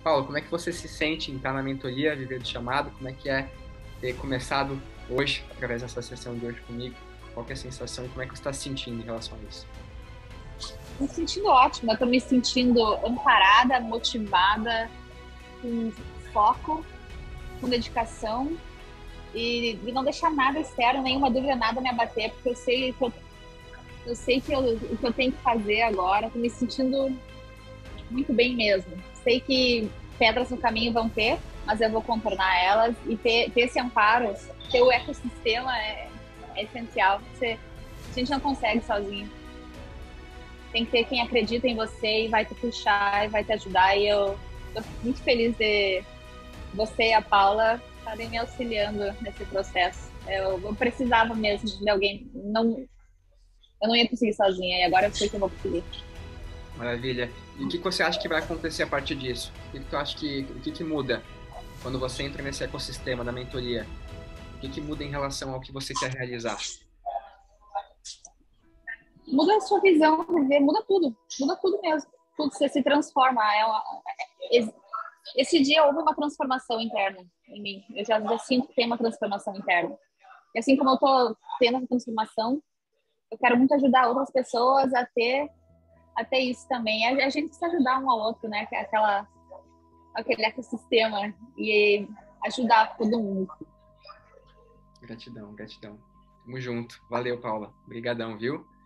Paulo, como é que você se sente em estar na mentoria, viver do chamado? Como é que é ter começado hoje, através dessa sessão de hoje comigo? Qual que é a sensação e como é que você está se sentindo em relação a isso? Me sentindo ótima, eu tô me sentindo amparada, motivada, com foco, com dedicação e não deixar nada externo, nenhuma dúvida, nada me abater, porque eu sei o que eu tenho que fazer agora, tô me sentindo muito bem mesmo. Sei que pedras no caminho vão ter, mas eu vou contornar elas e ter esse amparo, ter o ecossistema é essencial. A gente não consegue sozinho. Tem que ter quem acredita em você e vai te puxar e vai te ajudar. E eu tô muito feliz de você e a Paula estarem me auxiliando nesse processo. Eu precisava mesmo de alguém. Não, eu não ia conseguir sozinha e agora eu sei que eu vou conseguir. Maravilha. E o que você acha que vai acontecer a partir disso? O que tu acha que muda quando você entra nesse ecossistema da mentoria? O que muda em relação ao que você quer realizar? Muda a sua visão, muda tudo mesmo. Tudo você se transforma. Esse dia houve uma transformação interna em mim. Eu já sinto que tem uma transformação interna. E assim como eu tô tendo essa transformação, eu quero muito ajudar outras pessoas a ter isso também. A gente precisa ajudar um ao outro, né? Que é aquele ecossistema e ajudar todo mundo. Gratidão, gratidão. Tamo junto. Valeu, Paula. Obrigadão, viu?